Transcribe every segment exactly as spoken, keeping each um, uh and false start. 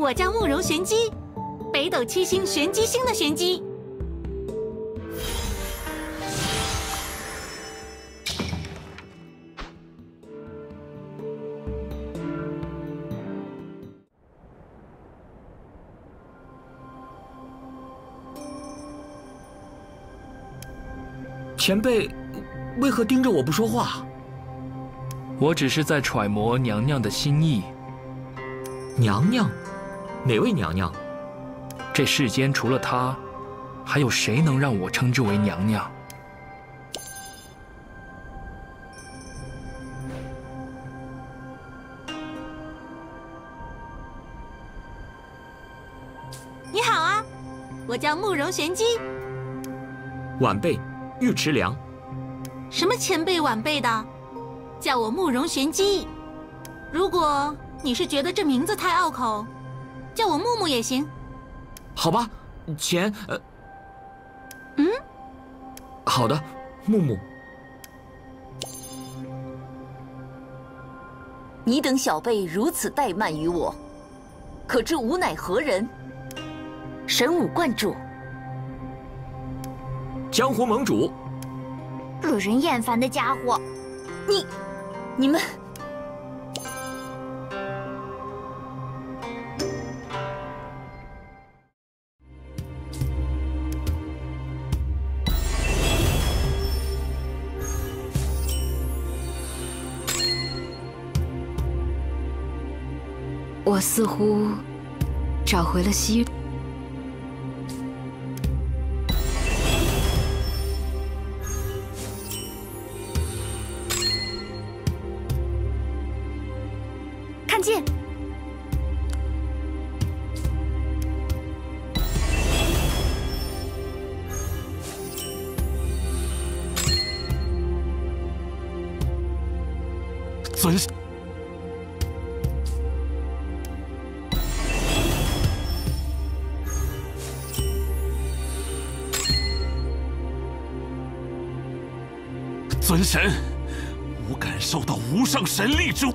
我叫慕容玄机，北斗七星玄机星的玄机。 前辈，为何盯着我不说话？ 我只是在揣摩娘娘的心意。 娘娘？哪位娘娘？ 这世间除了她，还有谁能让我称之为娘娘？ 你好啊，我叫慕容玄机。 晚辈尉迟良。 什么前辈晚辈的，叫我慕容玄机。如果你是觉得这名字太拗口，叫我木木也行。 好吧，前呃， 嗯， 好的，木木。 你等小辈如此怠慢于我，可知吾乃何人？神武观主。 江湖盟主。 惹人厌烦的家伙！ 你，你们， 我似乎找回了希。 看剑！ 尊尊神，吾感受到无上神力之。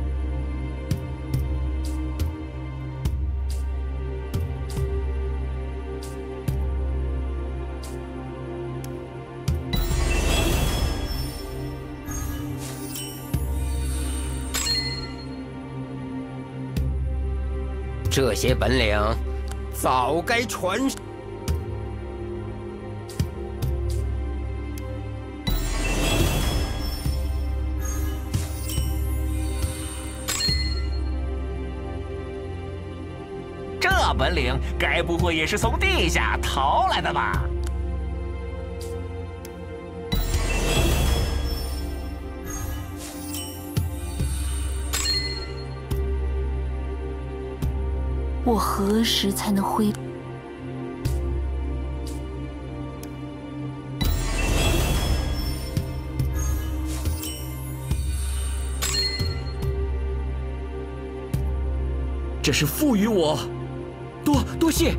这些本领，早该传。 这本领，该不会也是从地下逃来的吧？ 我何时才能恢？ 这是赋予我，多多谢。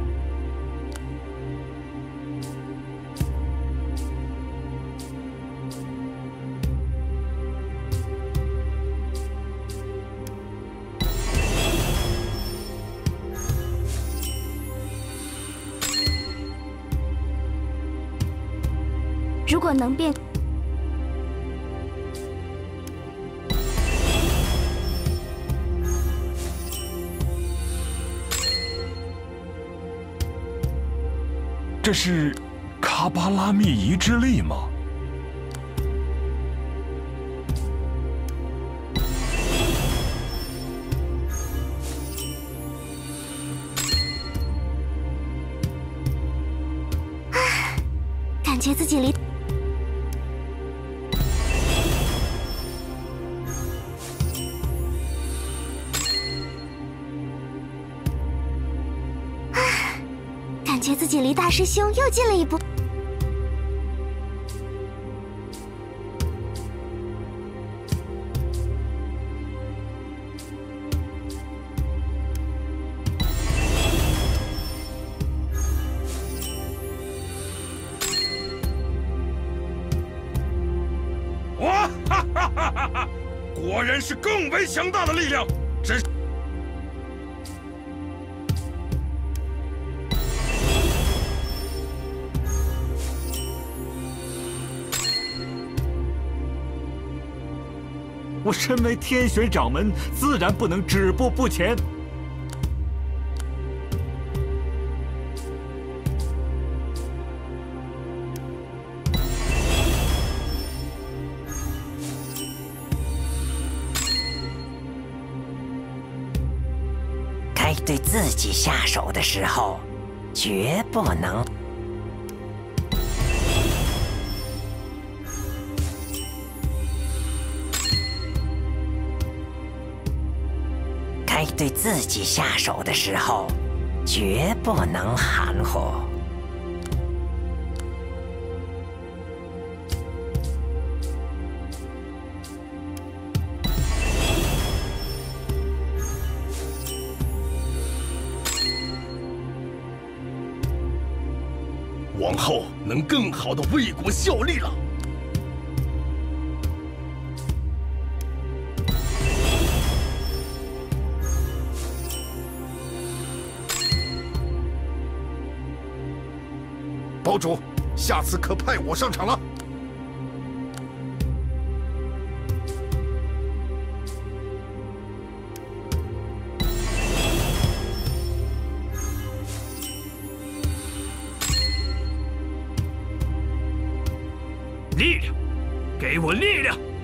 如果能变， 这是卡巴拉密仪之力吗？ 感觉自己离。感觉自己离大师兄又近了一步。 哇哈哈哈哈哈！果然是更为强大的力量，真我身为天选掌门，自然不能止步不前。 该对自己下手的时候，绝不能。 该对自己下手的时候，绝不能含糊。 往后能更好的为国效力了。 堡主，下次可派我上场了。 力量，给我力量！